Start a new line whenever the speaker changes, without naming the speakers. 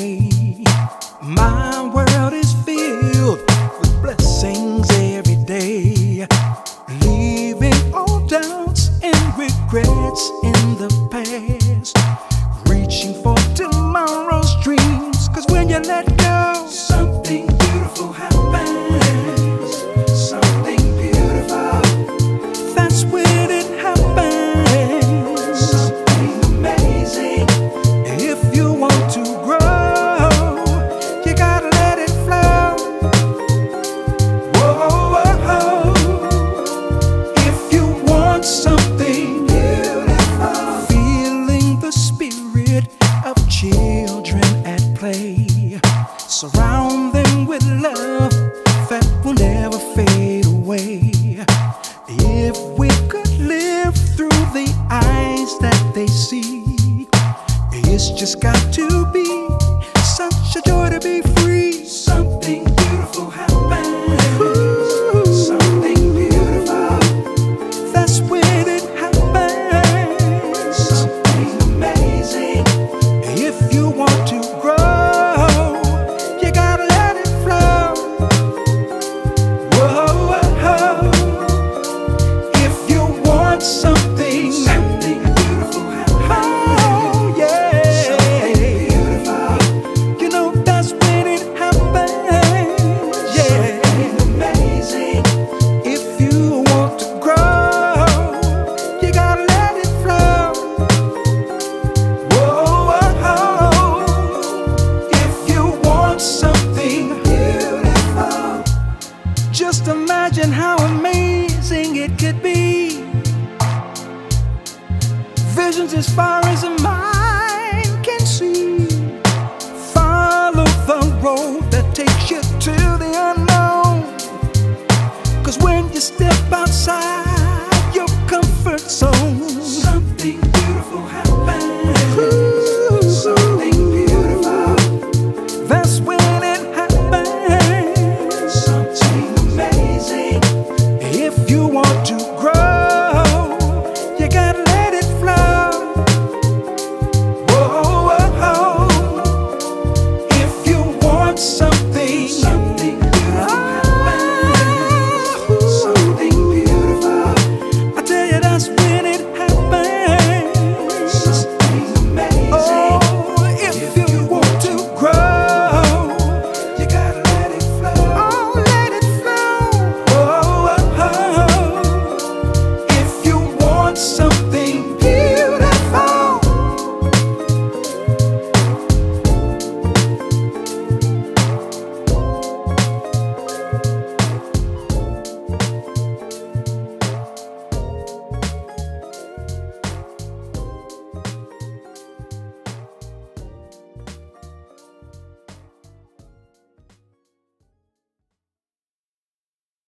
day. My world is filled with blessings every day, leaving all doubts and regrets in the past, reaching for tomorrow's dreams, 'cause when you let go, something beautiful happens. Something beautiful, that's when it happens. Something amazing. If you want to grow, you gotta let it flow. Whoa, whoa, whoa. If you want something beautiful, feeling the spirit of children at play, surround